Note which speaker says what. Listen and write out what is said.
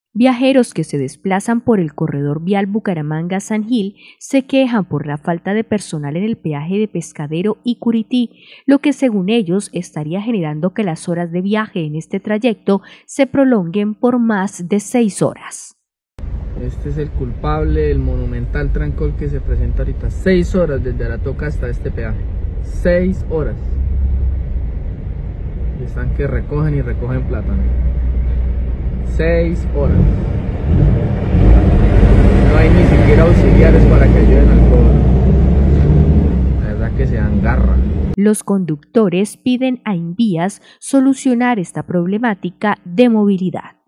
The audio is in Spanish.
Speaker 1: Viajeros que se desplazan por el corredor vial Bucaramanga-San Gil se quejan por la falta de personal en el peaje de Pescadero y Curití, lo que según ellos estaría generando que las horas de viaje en este trayecto se prolonguen por más de 6 horas.
Speaker 2: Este es el culpable, el monumental trancón que se presenta ahorita. 6 horas desde Aratoca hasta este peaje. 6 horas. Y están que recogen y recogen plátano. 6 horas. No hay ni siquiera auxiliares para que ayuden al pueblo. La verdad que se dan garra.
Speaker 1: Los conductores piden a Invías solucionar esta problemática de movilidad.